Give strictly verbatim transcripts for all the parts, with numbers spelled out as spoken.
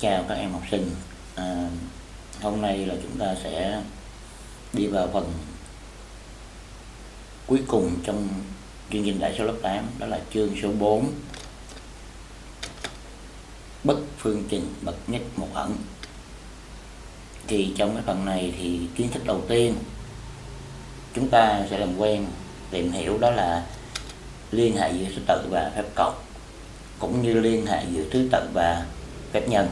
Chào các em học sinh. à, Hôm nay là chúng ta sẽ đi vào phần cuối cùng trong chương trình đại số lớp tám, đó là chương số bốn, bất phương trình bậc nhất một ẩn. Thì trong cái phần này thì kiến thức đầu tiên chúng ta sẽ làm quen tìm hiểu đó là liên hệ giữa số tự và phép cộng, cũng như liên hệ giữa thứ tự và phép nhân.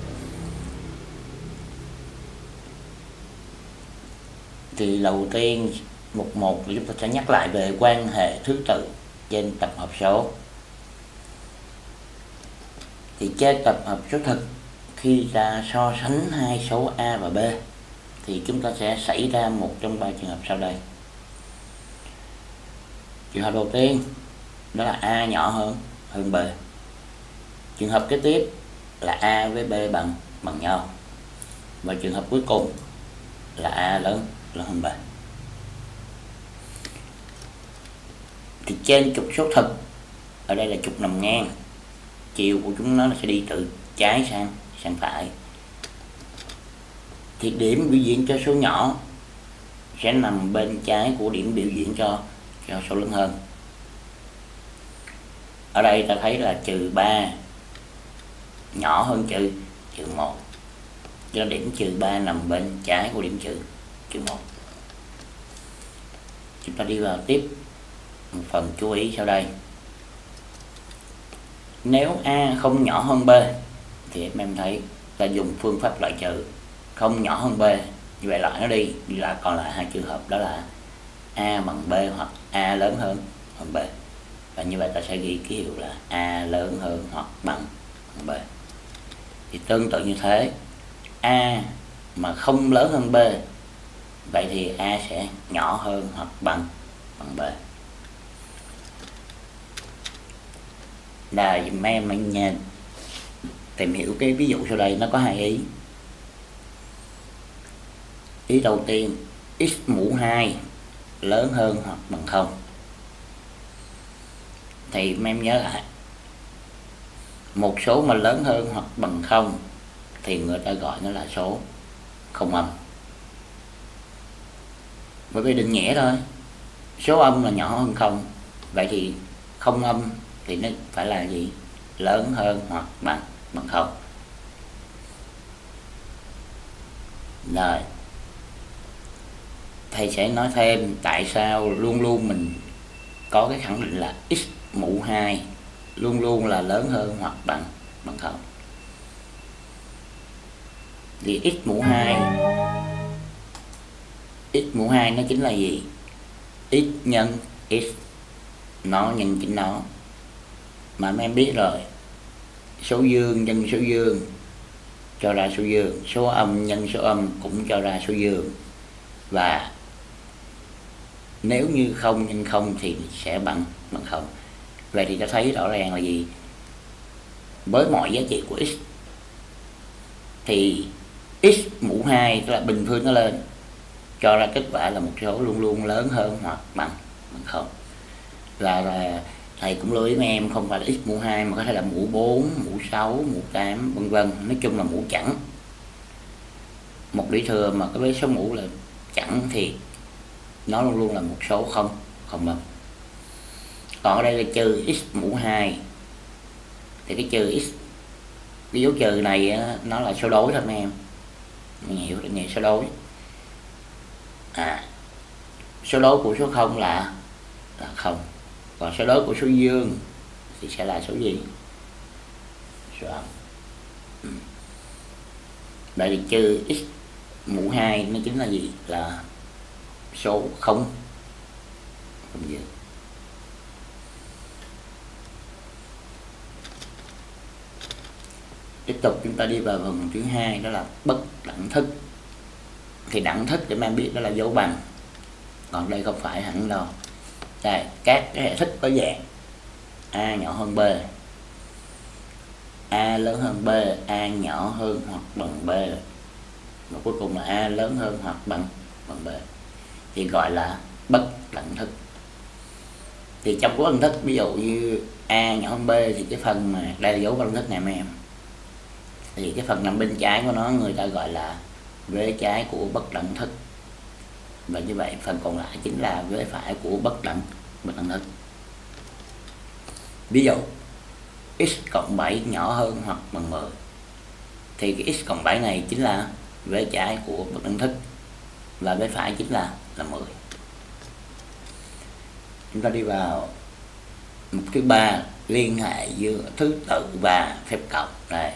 Thì đầu tiên mục một chúng ta sẽ nhắc lại về quan hệ thứ tự trên tập hợp số. Thì trên tập hợp số thực, khi ta so sánh hai số A và B thì chúng ta sẽ xảy ra một trong ba trường hợp sau đây. Trường hợp đầu tiên đó là A nhỏ hơn hơn B. Trường hợp kế tiếp là A với B bằng bằng nhau. Và trường hợp cuối cùng là A lớn lớn hơn B. Thì trên trục số thực, ở đây là trục nằm ngang, chiều của chúng nó sẽ đi từ trái sang sang phải. Thì điểm biểu diễn cho số nhỏ sẽ nằm bên trái của điểm biểu diễn cho cho số lớn hơn. Ở đây ta thấy là trừ ba nhỏ hơn trừ trừ một, cho điểm trừ ba nằm bên trái của điểm trừ trừ một. Chúng ta đi vào tiếp một phần chú ý sau đây. Nếu A không nhỏ hơn B thì em em thấy ta dùng phương pháp loại trừ không nhỏ hơn B, như vậy loại nó đi, là còn lại hai trường hợp, đó là A bằng B hoặc A lớn hơn hơn B. Và như vậy ta sẽ ghi ký hiệu là A lớn hơn hoặc bằng bằng B. Thì tương tự như thế, A mà không lớn hơn B, vậy thì A sẽ nhỏ hơn hoặc bằng bằng B. Là dùm em anh nha, tìm hiểu cái ví dụ sau đây, nó có hai ý. Ý đầu tiên, x mũ hai lớn hơn hoặc bằng không. Thì em nhớ lại, một số mà lớn hơn hoặc bằng không thì người ta gọi nó là số không âm. Bởi vì định nghĩa thôi, số âm là nhỏ hơn không, vậy thì không âm thì nó phải là gì? Lớn hơn hoặc bằng bằng không. Rồi thầy sẽ nói thêm tại sao luôn luôn mình có cái khẳng định là x mũ hai luôn luôn là lớn hơn hoặc bằng bằng không. Thì x mũ hai x mũ hai nó chính là gì? X nhân x, nó nhân chính nó. Mà mấy em biết rồi, số dương nhân số dương cho ra số dương, số âm nhân số âm cũng cho ra số dương. Và nếu như không nhân không thì sẽ bằng bằng không. Vậy thì ta thấy rõ ràng là gì? Với mọi giá trị của x thì x mũ hai, tức là bình phương nó lên, cho ra kết quả là một số luôn luôn lớn hơn hoặc bằng bằng không. Và, và thầy cũng lưu ý mấy em, không phải là x mũ hai mà có thể là mũ bốn, mũ sáu, mũ tám, vân vân. Nói chung là mũ chẵn. Một lý thừa mà có với số mũ là chẵn thì nó luôn luôn là một số không không âm. Còn ở đây là trừ x mũ hai, thì cái trừ x, cái dấu trừ này á, nó là số đối thôi mấy em, mình hiểu được nghề số đối. À, số đối của số không là là không, còn số đối của số dương thì sẽ là số gì? Số âm. Ừ. Vậy thì trừ x mũ hai nó chính là gì? Là số không không dương. Tiếp tục chúng ta đi vào phần thứ hai, đó là bất đẳng thức. Thì đẳng thức để mà biết đó là dấu bằng, còn đây không phải hẳn đâu. Đây, các cái hệ thức có dạng A nhỏ hơn B, A lớn hơn B, A nhỏ hơn hoặc bằng B, và cuối cùng là A lớn hơn hoặc bằng bằng B, thì gọi là bất đẳng thức. Thì trong bất đẳng thức, ví dụ như A nhỏ hơn B thì cái phần mà đây là dấu bất đẳng thức này mấy em, Thì cái phần nằm bên trái của nó người ta gọi là vế trái của bất đẳng thức, và như vậy phần còn lại chính là vế phải của bất đẳng bất đẳng thức. Ví dụ x cộng bảy nhỏ hơn hoặc bằng mười, thì cái x cộng bảy này chính là vế trái của bất đẳng thức, và vế phải chính là là mười. Chúng ta đi vào mục thứ ba, liên hệ giữa thứ tự và phép cộng. Đây,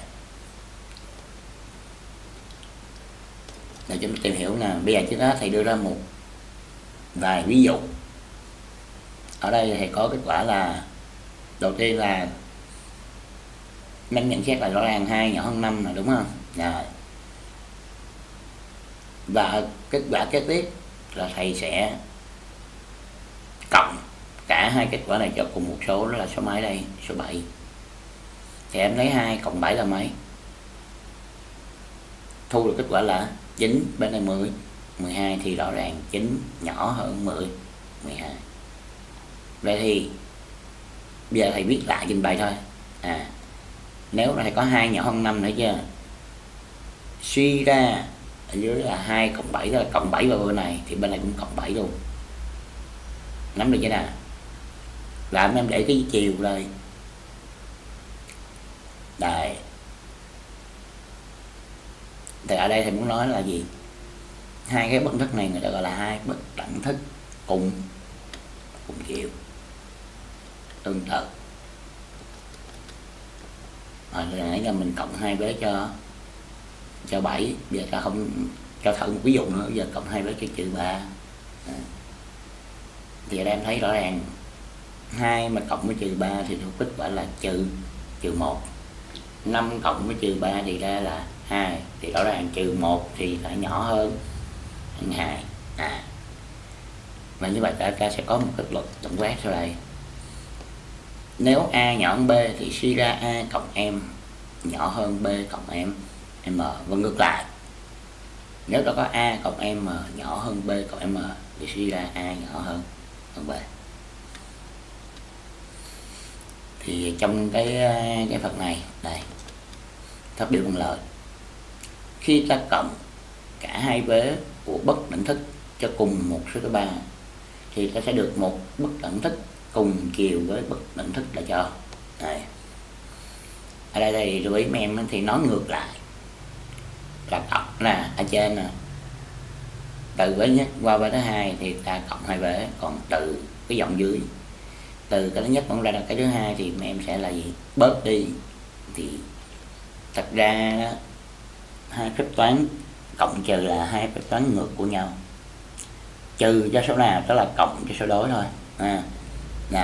để chúng ta tìm hiểu nè. Bây giờ chúng ta thầy đưa ra một vài ví dụ. Ở đây thầy có kết quả là đầu tiên là mình nhận xét là rõ ràng hai nhỏ hơn năm là đúng không? Rồi. Và kết quả kế tiếp là thầy sẽ cộng cả hai kết quả này cho cùng một số, đó là số mấy đây? Số bảy. Thì em lấy hai cộng bảy là mấy? Thu được kết quả là chín, bên này mười, mười hai, thì rõ ràng chín nhỏ hơn mười, mười hai. Vậy thì bây giờ thầy viết lại trình bày thôi. À, nếu thầy có hai nhỏ hơn năm nữa chưa? Suy ra ở dưới là hai cộng bảy, là cộng bảy vào bên này thì bên này cũng cộng bảy luôn. Nắm được chưa nào? Làm em để cái chiều đây. Đây. Thì ở đây thầy muốn nói là gì? Hai cái bất thức này người ta gọi là hai bất đẳng thức cùng cùng chiều. Tương tự. Rồi nãy giờ mình cộng hai vế cho cho bảy, bây giờ ta không cho thử một ví dụ nữa, giờ cộng hai vế cho trừ ba. À. Thì ở đây em thấy rõ ràng hai mà cộng với trừ ba thì kết quả là trừ trừ một. năm cộng với trừ ba thì ra là hai, thì rõ ràng trừ một thì phải nhỏ hơn hơn hai. À. Và như vậy ta, ta sẽ có một cái luật tổng quát sau đây. Nếu A nhỏ hơn B thì suy ra A cộng M nhỏ hơn B cộng M, M và ngược lại. Nếu ta có A cộng M nhỏ hơn B cộng M thì suy ra A nhỏ hơn hơn B. Thì trong cái cái phần này đây, phát biểu bằng lời. Khi ta cộng cả hai vế của bất đẳng thức cho cùng một số thứ ba thì ta sẽ được một bất đẳng thức cùng chiều với bất đẳng thức là cho. Đây. Ở đây thì lưu ý mấy em thì nói ngược lại, là cộng là ở trên nè, từ vế nhất qua vế thứ hai thì ta cộng hai vế, còn từ cái dòng dưới từ cái thứ nhất vẫn ra là cái thứ hai thì mấy em sẽ là gì? Bớt đi. Thì thật ra đó, hai phép toán cộng trừ là hai phép toán ngược của nhau. Trừ cho số nào đó là cộng cho số đối thôi. À, nè.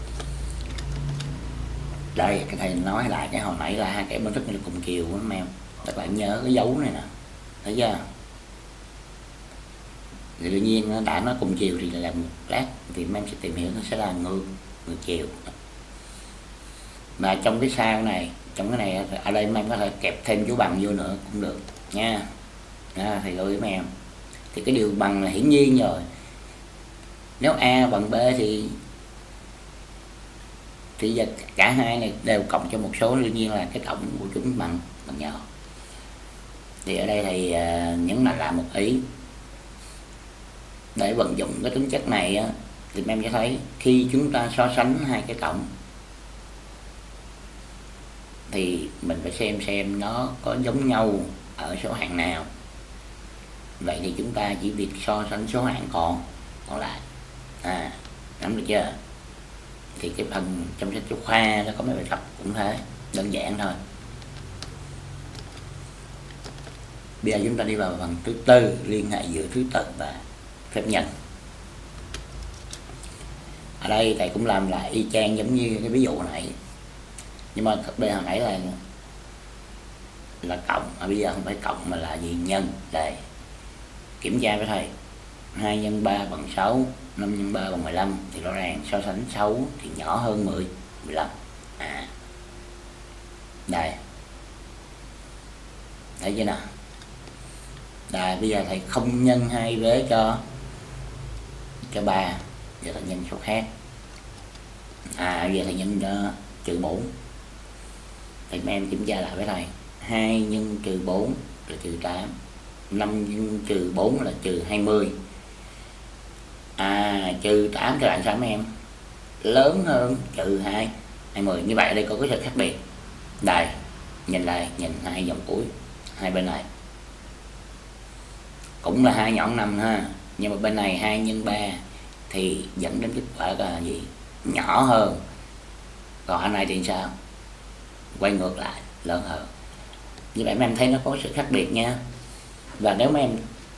Đây, cái thầy nói lại cái hồi nãy là hai cái bên thức này cùng chiều của em. Các bạn nhớ cái dấu này nè. Thấy chưa? Thì tự nhiên nó đã nói cùng chiều thì là một lát thì em sẽ tìm hiểu nó sẽ là ngược ngược chiều. Và trong cái sao này, trong cái này ở đây em có thể kẹp thêm dấu bằng vô nữa cũng được nha. Đó, thì lưu ý mấy em. Thì cái điều bằng là hiển nhiên rồi. Nếu A bằng B thì thì giờ cả hai này đều cộng cho một số, đương nhiên là cái cộng của chúng bằng bằng nhau. Thì ở đây thì uh, nhấn mạnh lại một ý để vận dụng cái tính chất này á, thì em sẽ thấy khi chúng ta so sánh hai cái cộng thì mình phải xem xem nó có giống nhau ở số hạng nào. Vậy thì chúng ta chỉ việc so sánh số hạng còn còn lại. À, nắm được chưa? Thì cái phần trong sách giáo khoa nó có mấy bài tập cũng thế, đơn giản thôi. Bây giờ chúng ta đi vào phần thứ tư, liên hệ giữa thứ tự và phép nhân. Ở đây thầy cũng làm lại y chang giống như cái ví dụ này, nhưng mà bây giờ hồi nãy là là cộng, à, bây giờ không phải cộng mà là gì? Nhân. Đây, kiểm tra với thầy. Hai nhân ba bằng sáu, năm nhân ba bằng mười lăm, thì rõ ràng so sánh sáu thì nhỏ hơn mười, mười lăm. À, đây, thấy chưa nào? Đây, bây giờ thầy không nhân hai vế cho cho ba, giờ thầy nhân số khác. À, bây giờ thầy nhân cho trừ bốn. Thì mấy em kiểm tra lại với thầy. hai nhân trừ bốn là trừ tám, năm nhân trừ bốn là trừ hai mươi. À, trừ tám thì bạn sao mấy em? Lớn hơn trừ hai, hai mươi. Như vậy ở đây có cái sự khác biệt. Đây, nhìn lại, nhìn hai dòng cuối, hai bên này cũng là hai nhọn năm ha, nhưng mà bên này hai nhân ba thì dẫn đến kết quả là gì? Nhỏ hơn. Còn anh này thì sao? Quay ngược lại, lớn hơn. Như vậy mấy em thấy nó có sự khác biệt nha. Và nếu mấy em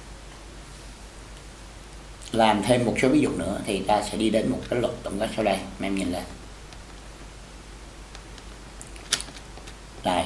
làm thêm một số ví dụ nữa thì ta sẽ đi đến một cái luật tổng quát sau đây. Mấy em nhìn lên. Đây,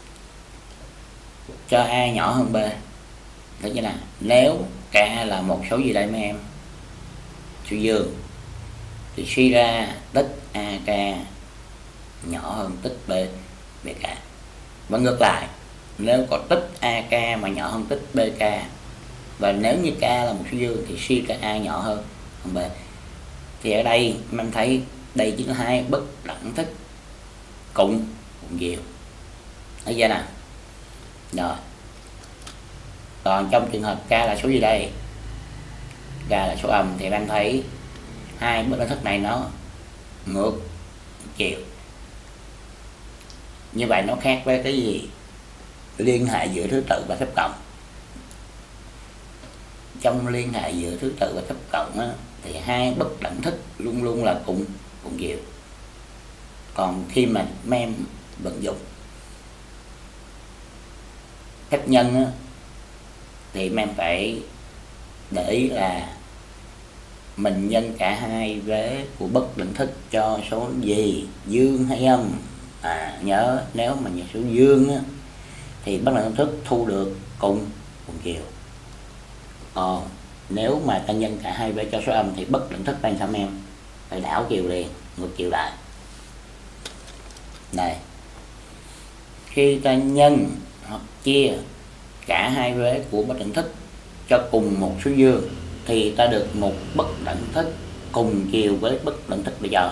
cho A nhỏ hơn B, thấy chưa nào? Nếu K là một số gì đây mấy em? Số dương, thì suy ra tích a ca nhỏ hơn tích B, bk. Và ngược lại, nếu có tích a ca mà nhỏ hơn tích bk, và nếu như K là một số dương thì suy ra A nhỏ hơn hơn B. Thì ở đây mình thấy đây chính là hai bất đẳng thức cùng cùng diệu. Thấy chưa nào? Rồi. Còn trong trường hợp K là số gì đây? K là số âm thì bạn thấy hai bất đẳng thức này nó ngược chiều. Như vậy nó khác với cái gì? Liên hệ giữa thứ tự và phép cộng. Trong liên hệ giữa thứ tự và phép cộng á, thì hai bất đẳng thức luôn luôn là cùng cùng diệu. Còn khi mà mấy em vận dụng phép nhân á, thì mấy em phải để ý là mình nhân cả hai vế của bất đẳng thức cho số gì, dương hay âm. À, nhớ nếu mà nhân số dương á, thì bất đẳng thức thu được cùng cùng chiều. Còn nếu mà ta nhân cả hai vế cho số âm thì bất đẳng thức tan sao em? Phải đảo chiều liền, ngược chiều lại. Này, khi ta nhân hoặc chia cả hai vế của bất đẳng thức cho cùng một số dương thì ta được một bất đẳng thức cùng chiều với bất đẳng thức bây giờ.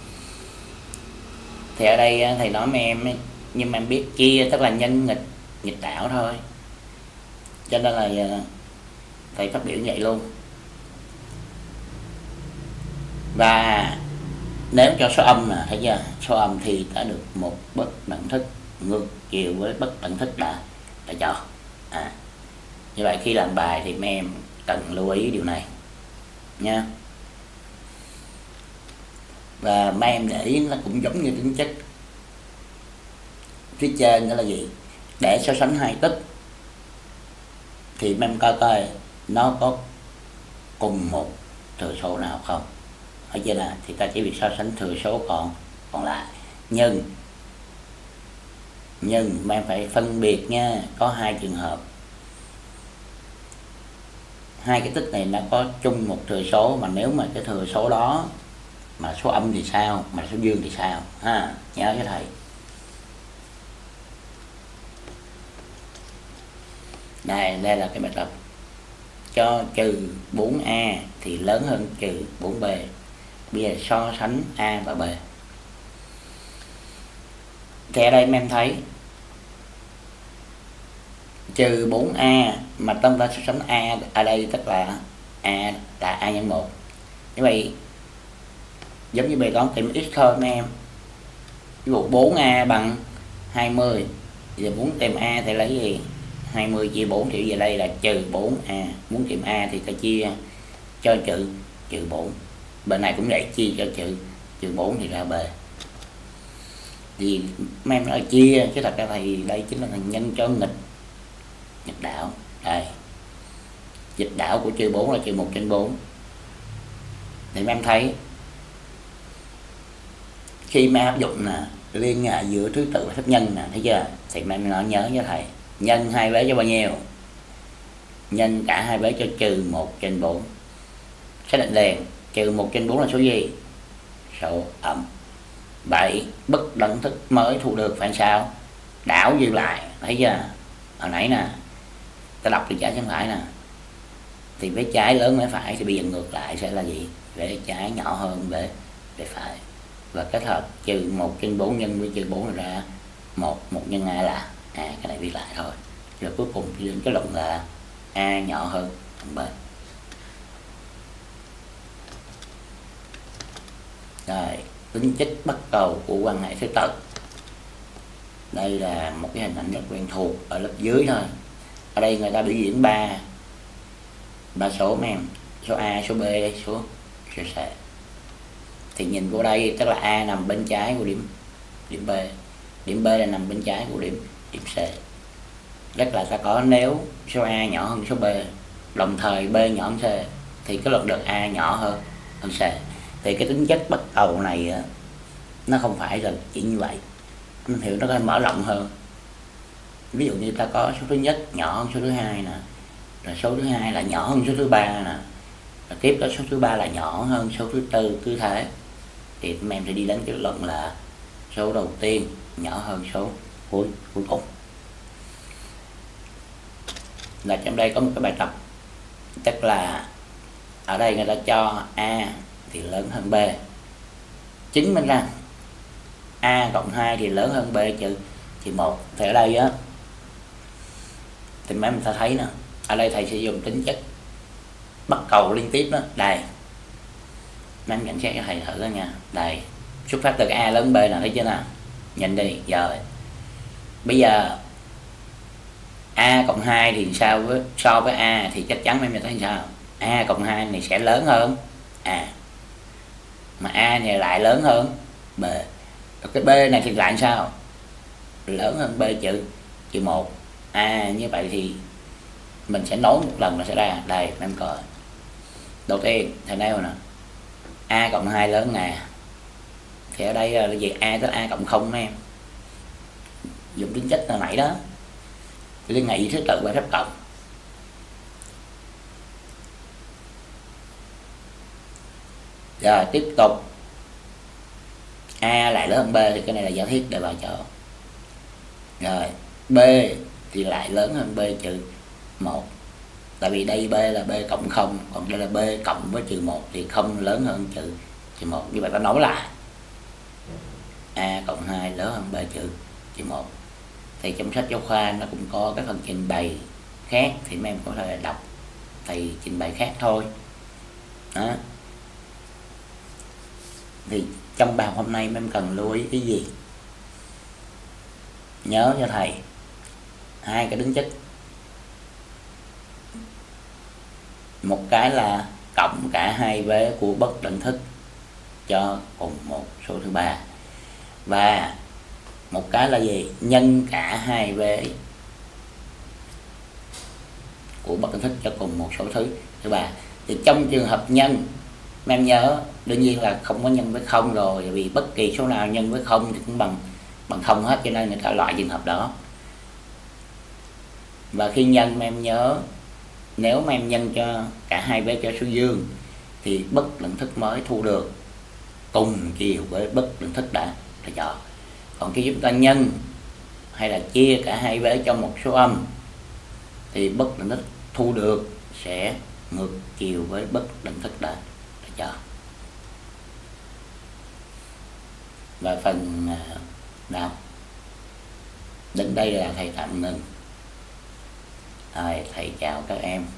Thì ở đây thầy nói mấy em, nhưng mà em biết chia tức là nhân nghịch nghịch đảo thôi, cho nên là thầy phát biểu vậy luôn. Và nếu cho số âm là thấy chưa, số âm thì ta được một bất đẳng thức ngược chiều với bất đẳng thức đã đã cho. À, như vậy khi làm bài thì mấy em cần lưu ý điều này nha. Và mấy em để ý nó cũng giống như tính chất phía trên, đó là gì? Để so sánh hai tích thì mấy em coi coi nó có cùng một thừa số nào không. Ở trên là thì ta chỉ việc so sánh thừa số còn còn lại. Nhưng nhưng mấy em phải phân biệt nha, có hai trường hợp. Hai cái tích này nó có chung một thừa số, mà nếu mà cái thừa số đó mà số âm thì sao, mà số dương thì sao ha, nhớ cho thầy. Đây, đây là cái bài tập cho trừ bốn a thì lớn hơn trừ bốn b. Bây giờ so sánh A và B. Thì ở đây em thấy trừ bốn a mà tâm ta so sánh A ở đây tức là A là A nhân một. Như vậy giống như bài toán tìm x thôi anh em. Ví dụ bốn a bằng hai mươi. Giờ muốn tìm A thì lấy gì? hai mươi chia bốn thì về đây là trừ bốn a. Muốn tìm A thì ta chia cho trừ trừ bốn. Bên này cũng vậy, chia cho trừ trừ bốn thì ra B. Thì mấy em nói chia chứ thật ra thì đây chính là nhân cho nghịch nghịch đảo. Đây, dịch đảo của trừ bốn là trừ một trên bốn. Thì mấy em thấy khi mà áp dụng là liên hệ giữa thứ tự và phép nhân nè, thấy chưa? Thì mấy em nói nhớ cho thầy, nhân hai vế cho bao nhiêu? Nhân cả hai vế cho trừ một trên bốn. Xác định liền, trừ một trên bốn là số gì? Số âm. Vậy bất đẳng thức mới thu được phải sao? Đảo dư lại, thấy chưa? Hồi nãy nè, ta đọc từ trái sang phải nè, thì vế trái lớn vế phải, thì bây giờ ngược lại sẽ là gì? Vế trái nhỏ hơn vế vế phải. Và kết hợp trừ một trên bốn nhân với trừ bốn là ra một, một nhân a là à cái này viết lại thôi. Rồi cuối cùng thì đến cái luận là A nhỏ hơn bằng B. Rồi tính chất bắt cầu của quan hệ thứ tự. Đây là một cái hình ảnh rất quen thuộc ở lớp dưới thôi. Ở đây người ta biểu diễn ba ba số mấy em, số A, số B, số số C. Thì nhìn vô đây tức là A nằm bên trái của điểm điểm B, điểm B là nằm bên trái của điểm điểm C. Rất là ta có nếu số A nhỏ hơn số B, đồng thời B nhỏ hơn C, thì cái luận được A nhỏ hơn hơn C. Thì cái tính chất bắt cầu này nó không phải là chỉ như vậy, mình hiểu nó có mở rộng hơn. Ví dụ như ta có số thứ nhất nhỏ hơn số thứ hai nè, rồi số thứ hai là nhỏ hơn số thứ ba nè, rồi tiếp đó số thứ ba là nhỏ hơn số thứ tư, cứ thế. Thì em sẽ đi đến cái luận là số đầu tiên nhỏ hơn số cuối cuối cùng. Là trong đây có một cái bài tập, tức là ở đây người ta cho A thì lớn hơn B, chứng minh rằng A cộng hai thì lớn hơn B trừ trừ một. Thì ở đây á thì mấy mình ta thấy nè, ở đây thầy sẽ dùng tính chất bắt cầu liên tiếp đó. Đây mấy em nhận xét cho thầy thử đó nha. Đây xuất phát từ cái A lớn B nè, thấy chưa nào, nhìn đi. Rồi bây giờ A cộng hai thì sao với so với A thì chắc chắn mấy em thấy sao, A cộng hai này sẽ lớn hơn A, mà A này lại lớn hơn B. Rồi cái B này thì lại sao, lớn hơn B trừ trừ một. À như vậy thì mình sẽ nối một lần là sẽ ra. Đây em coi đầu tiên thầy nêu nè, A cộng hai lớn nè, thì ở đây là gì, A tới A cộng không em, dùng tính chất là nãy đó, liên hệ thứ tự và phép cộng. Rồi tiếp tục A lại lớn hơn B thì cái này là giả thiết để vào chỗ. Rồi B thì lại lớn hơn B trừ một, tại vì đây B là B cộng không, còn đây là B cộng với trừ một thì không lớn hơn trừ trừ một. Như vậy ta nói lại A cộng hai lớn hơn B trừ trừ một. Thì trong sách giáo khoa nó cũng có cái phần trình bày khác, thì mấy em có thể đọc thì trình bày khác thôi đó. Thì trong bài học hôm nay mấy em cần lưu ý cái gì, nhớ cho thầy hai cái tính chất, một cái là cộng cả hai vế của bất định thức cho cùng một số thứ ba, và một cái là gì, nhân cả hai vế của bất định thức cho cùng một số thứ thứ ba. Thì trong trường hợp nhân em nhớ đương nhiên là không có nhân với không rồi, vì bất kỳ số nào nhân với không thì cũng bằng bằng không hết, cho nên người ta loại trường hợp đó. Và khi nhân em nhớ nếu mà em nhân cho cả hai vế cho số dương thì bất định thức mới thu được cùng chiều với bất định thức đã đã chọn. Còn khi chúng ta nhân hay là chia cả hai vế cho một số âm thì bất định thức thu được sẽ ngược chiều với bất định thức đã đã chọn. Và phần nào đến đây là thầy tạm ngừng. Rồi, thầy chào các em.